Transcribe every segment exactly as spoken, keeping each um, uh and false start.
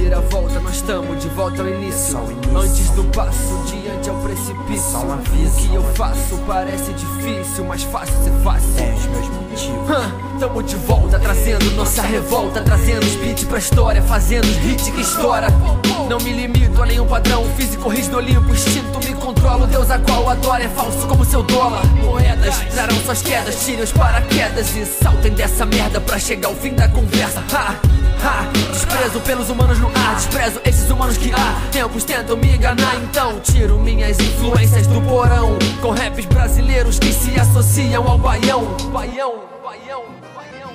reviravolta, nós estamos de volta ao início. Antes do passo, diante ao precipício. O que eu faço parece difícil, mas fácil ser fácil. É os meus motivos. Hum, tamo de volta, trazendo nossa revolta, trazendo os beats pra história, fazendo os hits que estoura. Não me limito a nenhum padrão físico rígido, Olimpo, instinto me controlo. Deus a qual adoro é falso como seu dólar. Moedas trarão suas quedas, tirem os paraquedas e saltem dessa merda pra chegar ao fim da conversa. Ha, ha, desprezo pelos humanos no ar, desprezo esses humanos que há tempos tentam me enganar. Então tiro minhas influências do porão, com raps brasileiros que se associam ao baião. Baião, baião, baião,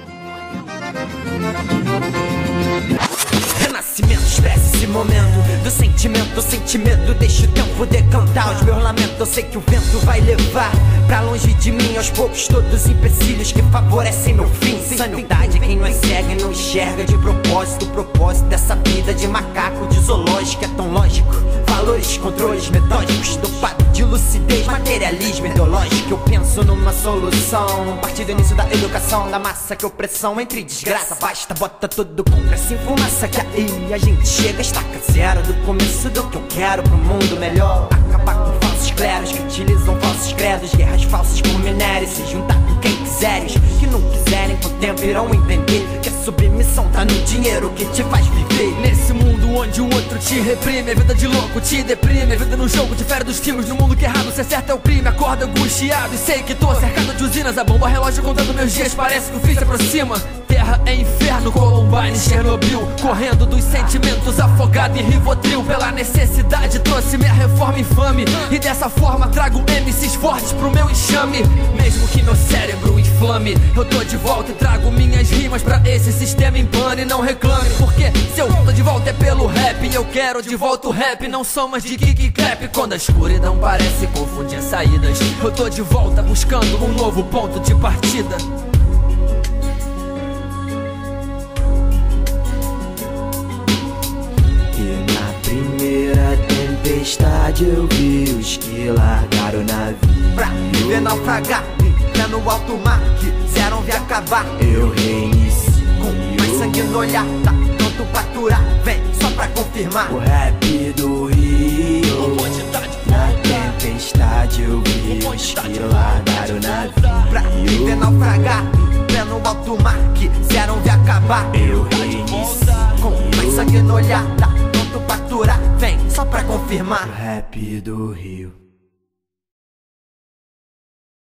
baião. Renascimento, expressa esse momento do sentimento, sente medo, deixa o tempo decantar os meus lamentos. Eu sei que o vento vai levar pra longe de mim aos poucos todos os empecilhos que favorecem meu fim. Sanidade, quem não é cego e não enxerga de propósito. O propósito dessa vida de macaco, de zoológico é tão lógico. Valores, controles metódicos, dopado de lucidez, materialismo ideológico. Eu penso numa solução, a partir do início da educação da massa, que opressão entre desgraça. Basta, bota tudo com pressa em fumaça, que aí a gente chega, estaca zero do começo do que eu quero pro mundo melhor. Acabar com falsos cleros que utilizam falsos credos, guerras falsas por minério, se juntar com quem quiseres. Que não quiserem com o tempo irão entender que a submissão tá no dinheiro que te faz viver. Nesse mundo onde o outro te reprime, a vida de louco te deprime, a vida no jogo difere dos filmes. No mundo que errado ser certo é o crime, acorda angustiado e sei que tô cercado de usinas. A bomba relógio contando meus dias, parece que o fim se aproxima. Terra é inferno, Columbine, Chernobyl, correndo dos sentimentos, afogado em Rivotril. Pela necessidade trouxe minha reforma infame, e dessa forma trago M Cs fortes pro meu enxame. Mesmo que meu cérebro inflame, eu tô de volta e trago minhas rimas pra esse sistema em pane. Não reclame, porque se eu tô de volta é pelo rap, e eu quero de volta o rap, não sou mais de kick e clap. Quando a escuridão parece confundir as saídas, eu tô de volta buscando um novo ponto de partida. Primeira tempestade eu vi os que largaram o navio pra viver naufragar, pé no alto mar, quiseram ver acabar. Eu reinicio com mais sangue no olhar, tá pronto pra aturar, vem só pra confirmar. O rap do Rio, na tempestade eu vi os que largaram o navio pra viver naufragar, pé no alto mar, quiseram ver acabar. Eu reinicio com mais sangue no olhar, tá pra aturar, vem só pra confirmar. O rap do Rio.